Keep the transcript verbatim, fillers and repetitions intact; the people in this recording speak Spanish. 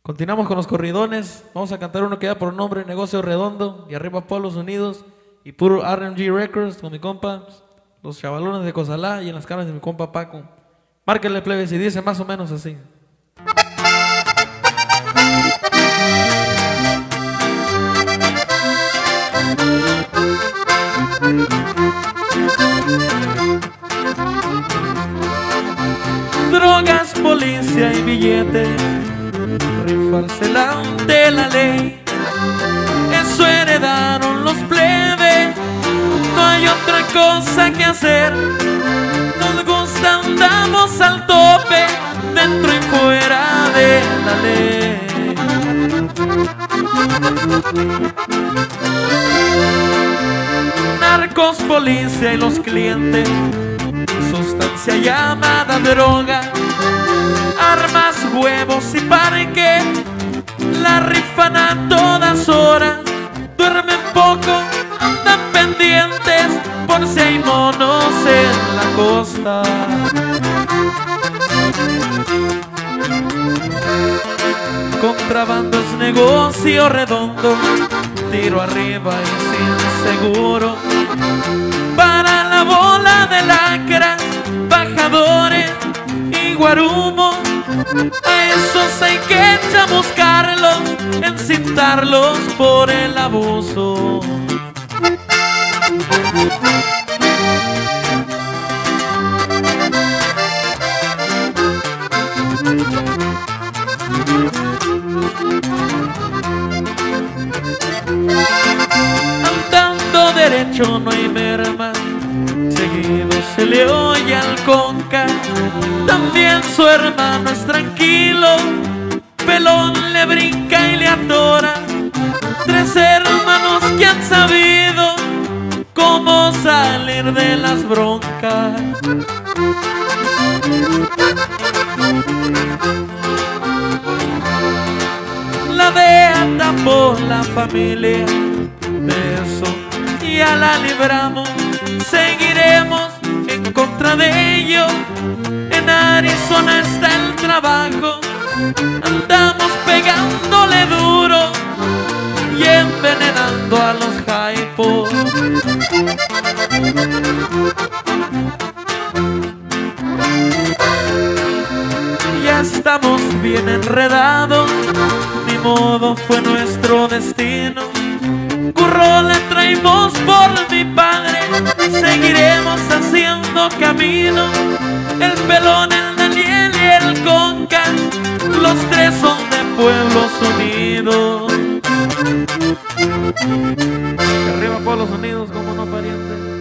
Continuamos con los corridones. Vamos a cantar uno que da por nombre Negocio Redondo. Y arriba Pueblos Unidos. Y puro R M G Records con mi compa, los chavalones de Cozalá. Y en las caras de mi compa Paco. Márquenle, plebes, y dice más o menos así. Drogas, policía y billete, rifársela ante la ley. Eso heredaron los plebes, no hay otra cosa que hacer. Nos gusta, andamos al tope, dentro y fuera de la ley. Narcos, policía y los clientes, sustancia llamada droga, armas, huevos y parque, la rifan a todas horas. Duermen poco, andan pendientes por si hay monos en la costa. Contrabando es negocio redondo, tiro arriba y sin seguro. Para la bola de lacras, bajadores y guarumos, a esos hay que chamuscarlos, encintarlos por el abuso. Andando derecho no hay merma, seguido se le oye al conca. También su hermano es tranquilo, pelón le brinca y le atora. Tres hermanos que han sabido cómo salir de las broncas. La D E A tapó la familia, de eso ya la libramos. Seguiremos en contra de ellos, en Arizona está el trabajo. Andamos pegándole duro y envenenando a los jaipos. Ya estamos bien enredados, ni modo, fue nuestro destino. Curro le traemos por mi padre, seguiremos haciendo camino. El pelón, el Daniel y el conca, los tres son de Pueblos Unidos. Arriba Pueblos Unidos, como no, pariente.